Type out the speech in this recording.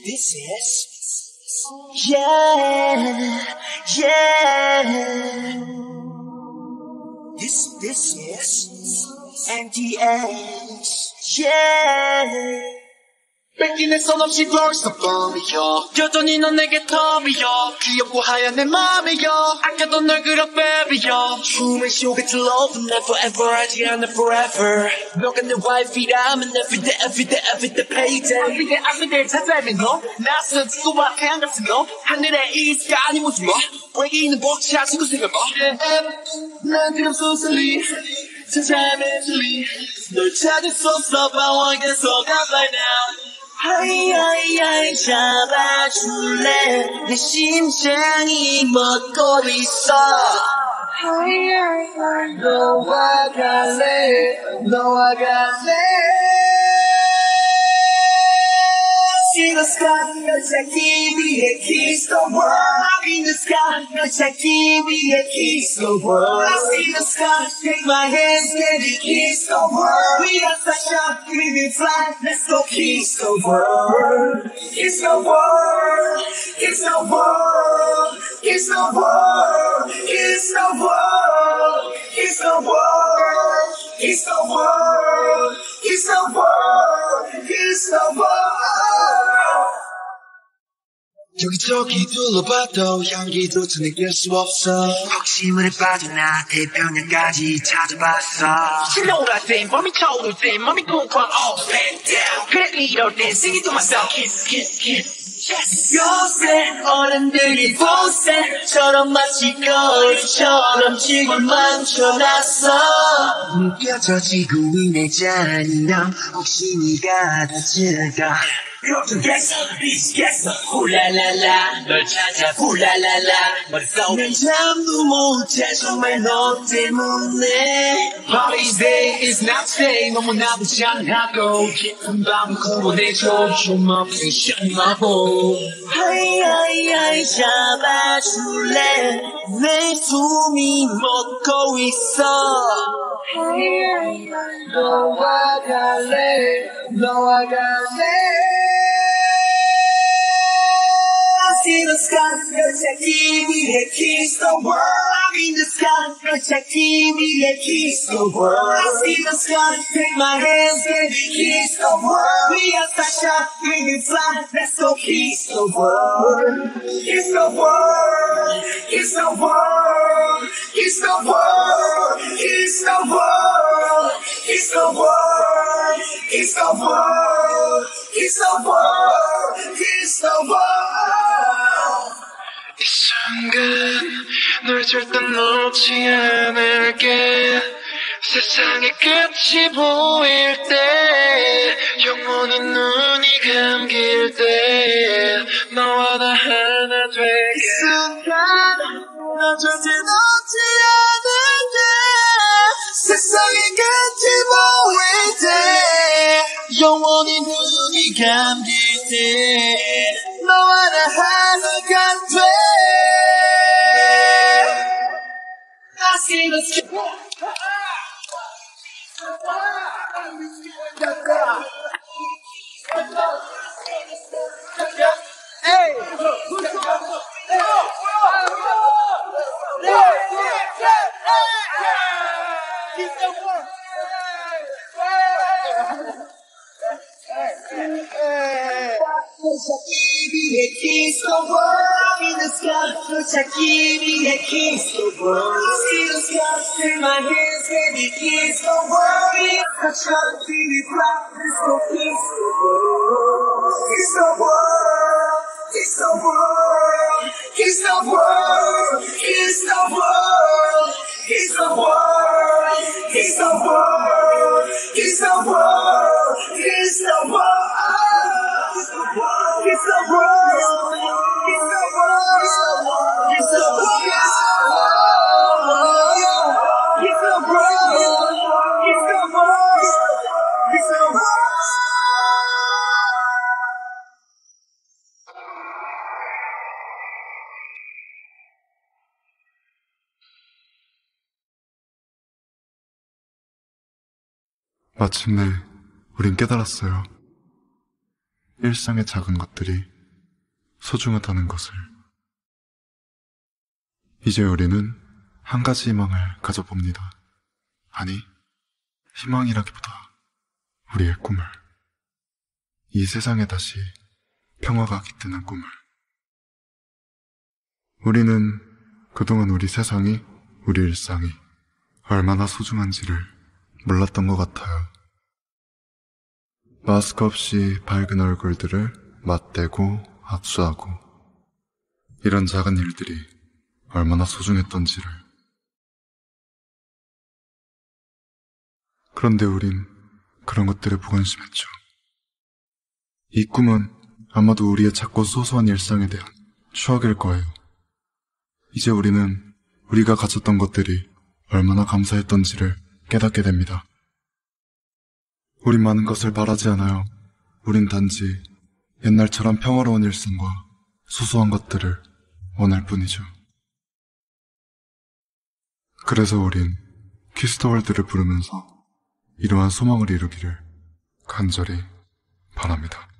This is, yeah, yeah. This is NTS, yeah. 뺏기는 손 없이 벌써 뻔해요. 여전히 넌 내게 덤이요. 귀엽고 하얀 내 맘이요. 아껴도 널 그려 baby요. 춤을 쉬우게 till love never ever 하지 않아 forever. 너가 내 wife이라면 everyday everyday everyday payday. everyday everyday 찾아내는 거. 낯선 친구와 태양 같은 거. 하늘의 이스가 아니면 뭐. 외계인은 벅차 친구 생각봐. 난 그럼 소설이 찾아내줄리. 널 찾을 수 없어 but I can so down by now. 하이하이하이 잡아줄래 내 심장이 먹고 있어 하이하이하이 너와 갈래 너와 갈래 See the sky 널 찾기 위해 kiss the world In the sky 널 찾기 위해 kiss the world I see the sky take my hands baby kiss the world We are sunshine we will fly let's go kiss the world Kiss the world Kiss the world Kiss the world Kiss the world Kiss the world Kiss the world Kiss the world Kiss the world 여기저기 둘러봐도 향기조차 느낄 수 없어 혹시 물에 빠진 나 태평양까지 찾아봤어 신호가 된 맘이 차오를 땐 맘이 쿵쾅 all stand down 그래 이럴 땐 singing to myself kiss kiss kiss Yes. 요새 어른들이 보세처럼 마치 거울처럼 지금 망쳐놨어 느껴져 지구 위의 잔인함 혹시 네가 다칠까 걱정했어 미치겠어 훌랄랄라 널 찾아 훌랄랄라 머릿속에 잠도 못해 정말 너 때문에 Party's day is not today 너무나 부장하고 깊은 밤을 구원해줘 좀 없이 셔마보 하이하이하이 잡아줄래 내 숨이 먹고 있어 하이하이하이 너와 갈래 너와 갈래 See the sky, 널 찾기 위해 kiss the world I'm in the sky, 널 찾기 위해 kiss the world I see the sky, take my hands, baby, kiss the world We are sunshine, we will fly, let's go kiss the world Kiss the world, kiss the world Kiss the world, kiss the world Kiss the world, kiss the world Kiss the world, kiss the world 이 순간 널 절대 놓지 않을게 세상의 끝이 보일 때 영원히 눈이 감길 때 너와 나 하나 되게 이 순간 널 절대 놓지 않을게 세상의 끝이 보일 때 영원히 눈이 감길 때 너와 나 하나가 돼 I see the sky Hey! Kiss the world in the sky, 널 찾기 위해 kiss the world. See the sky, take my hands, baby, kiss the world. We are sunshine, we will fly, let's go kiss the world. Kiss the world, kiss the world, kiss the world, kiss the world, kiss the world, kiss the world, kiss the world, kiss the world. It's the world. It's the world. It's the world. It's the world. It's the world. It's the world. 마침내 우린 깨달았어요. 일상의 작은 것들이 소중하다는 것을. 이제 우리는 한 가지 희망을 가져봅니다. 아니, 희망이라기보다 우리의 꿈을. 이 세상에 다시 평화가 깃드는 꿈을. 우리는 그동안 우리 세상이, 우리 일상이 얼마나 소중한지를 몰랐던 것 같아요. 마스크 없이 밝은 얼굴들을 맞대고 악수하고, 이런 작은 일들이 얼마나 소중했던지를. 그런데 우린 그런 것들에 무관심했죠. 이 꿈은 아마도 우리의 작고 소소한 일상에 대한 추억일 거예요. 이제 우리는 우리가 가졌던 것들이 얼마나 감사했던지를 깨닫게 됩니다. 우린 많은 것을 바라지 않아요. 우린 단지 옛날처럼 평화로운 일상과 소소한 것들을 원할 뿐이죠. 그래서 우린 키스더월드를 부르면서 이러한 소망을 이루기를 간절히 바랍니다.